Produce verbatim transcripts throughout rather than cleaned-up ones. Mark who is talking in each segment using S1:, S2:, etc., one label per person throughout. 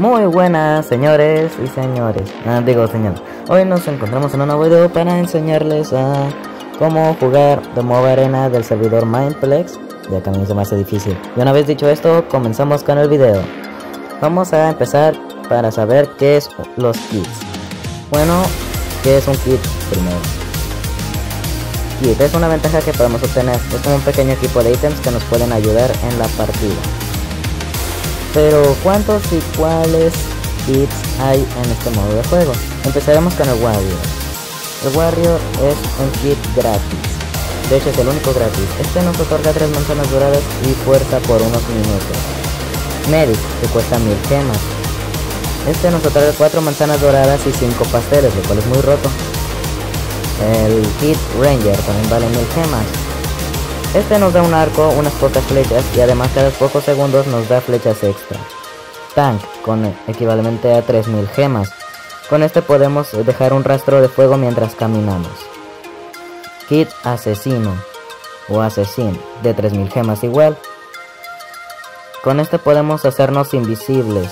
S1: Muy buenas, señores y señores. Ah, digo, señor. Hoy nos encontramos en un nuevo video para enseñarles a cómo jugar de modo arena del servidor Mineplex, ya que a mí se me hace difícil. Y una vez dicho esto, comenzamos con el video. Vamos a empezar para saber qué es los kits. Bueno, ¿qué es un kit primero? Kit es una ventaja que podemos obtener. Es como un pequeño equipo de ítems que nos pueden ayudar en la partida. Pero ¿cuántos y cuáles kits hay en este modo de juego? Empezaremos con el Warrior. El Warrior es un kit gratis. De hecho es el único gratis. Este nos otorga tres manzanas doradas y fuerza por unos minutos. Medic, que cuesta mil gemas. Este nos otorga cuatro manzanas doradas y cinco pasteles, lo cual es muy roto. El kit Ranger también vale mil gemas. Este nos da un arco, unas pocas flechas y además cada pocos segundos nos da flechas extra. Tank, con equivalente a tres mil gemas. Con este podemos dejar un rastro de fuego mientras caminamos. Kit Asesino o Asesino de tres mil gemas igual. Con este podemos hacernos invisibles.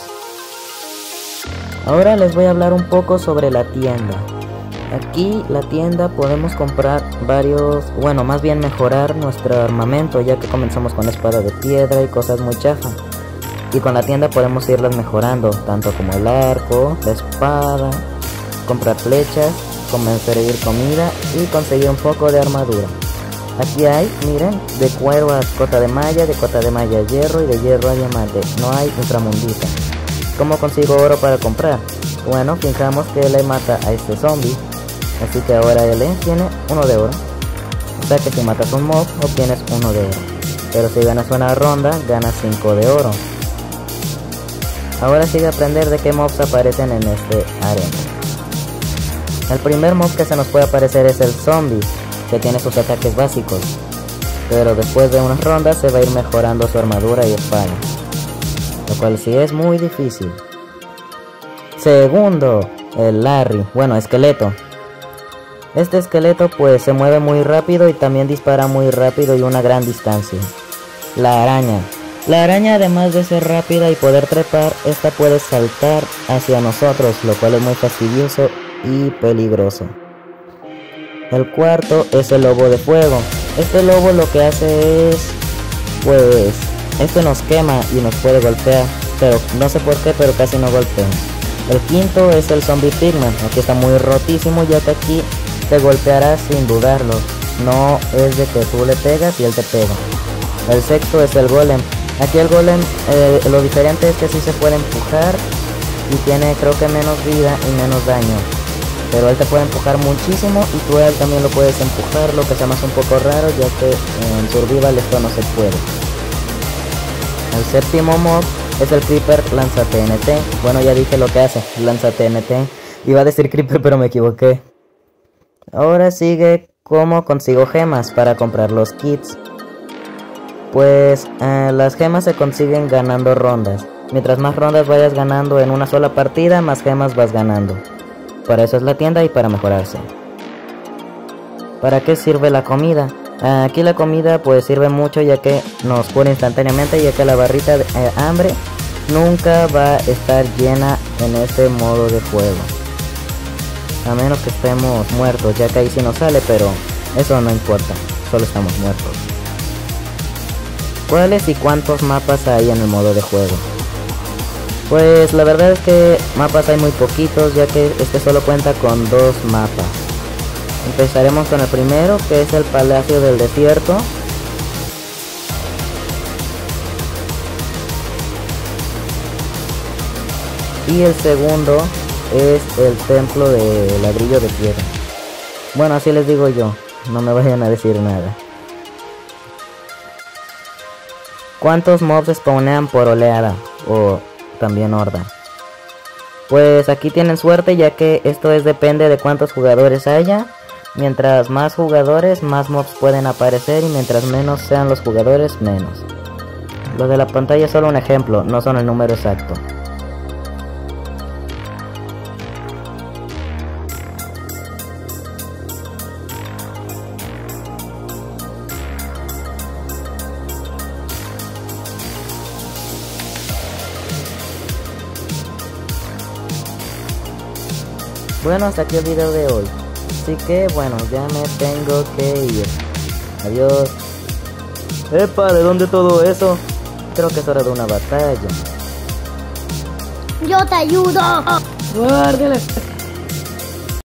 S1: Ahora les voy a hablar un poco sobre la tienda. Aquí la tienda podemos comprar varios, bueno, más bien mejorar nuestro armamento, ya que comenzamos con espada de piedra y cosas muy chafas. Y con la tienda podemos irlas mejorando, tanto como el arco, la espada, comprar flechas, conseguir comida y conseguir un poco de armadura. Aquí hay, miren, de cuero a cota de malla, de cota de malla a hierro y de hierro a diamante. No hay ultramundita. ¿Cómo consigo oro para comprar? Bueno, fijamos que le mata a este zombie. Así que ahora él tiene uno de oro. O sea que si matas un mob obtienes uno de oro. Pero si ganas una ronda ganas cinco de oro. Ahora sigue a aprender de qué mobs aparecen en este arena. El primer mob que se nos puede aparecer es el zombie, que tiene sus ataques básicos. Pero después de unas rondas se va a ir mejorando su armadura y espada. Lo cual sí es muy difícil. Segundo, el Larry, bueno, esqueleto. Este esqueleto pues se mueve muy rápido y también dispara muy rápido y una gran distancia. La araña. La araña, además de ser rápida y poder trepar, esta puede saltar hacia nosotros, lo cual es muy fastidioso y peligroso. El cuarto es el lobo de fuego. Este lobo lo que hace es, pues, este nos quema y nos puede golpear, pero no sé por qué, pero casi no golpea. El quinto es el zombie pigman. Aquí está muy rotísimo, ya que aquí te golpeará sin dudarlo. No es de que tú le pegas y él te pega. El sexto es el golem. Aquí el golem, eh, lo diferente es que sí se puede empujar y tiene creo que menos vida y menos daño. Pero él te puede empujar muchísimo y tú a él también lo puedes empujar, lo que se me hace un poco raro, ya que en survival esto no se puede. El séptimo mob es el creeper lanza T N T. Bueno, ya dije lo que hace, lanza T N T. Iba a decir creeper pero me equivoqué. Ahora sigue cómo consigo gemas para comprar los kits. Pues eh, las gemas se consiguen ganando rondas. Mientras más rondas vayas ganando en una sola partida, más gemas vas ganando. Para eso es la tienda y para mejorarse. ¿Para qué sirve la comida? Eh, aquí la comida pues sirve mucho, ya que nos cura instantáneamente, ya que la barrita de eh, hambre nunca va a estar llena en este modo de juego. A menos que estemos muertos, ya que ahí sí nos sale, pero eso no importa, solo estamos muertos. ¿Cuáles y cuántos mapas hay en el modo de juego? Pues la verdad es que mapas hay muy poquitos, ya que este solo cuenta con dos mapas. Empezaremos con el primero, que es el Palacio del Desierto. Y el segundo es el Templo de Ladrillo de Piedra. Bueno, así les digo yo, no me vayan a decir nada. ¿Cuántos mobs spawnean por oleada o también horda? Pues aquí tienen suerte, ya que esto es depende de cuántos jugadores haya. Mientras más jugadores, más mobs pueden aparecer, y mientras menos sean los jugadores, menos. Lo de la pantalla es solo un ejemplo, no son el número exacto. Bueno, hasta aquí el video de hoy. Así que, bueno, ya me tengo que ir. Adiós. Epa, ¿de dónde todo eso? Creo que es hora de una batalla.
S2: Yo te ayudo.
S1: Guárdale.